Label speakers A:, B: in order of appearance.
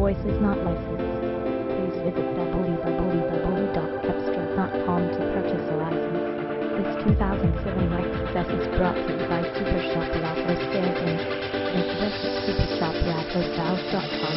A: voice is not licensed. Please visit www.cepstral.com to purchase a license. This 2007 Lexus S is brought to you by Super Shop Raffles Sales Inc. and visit supershoprattlesvalve.com.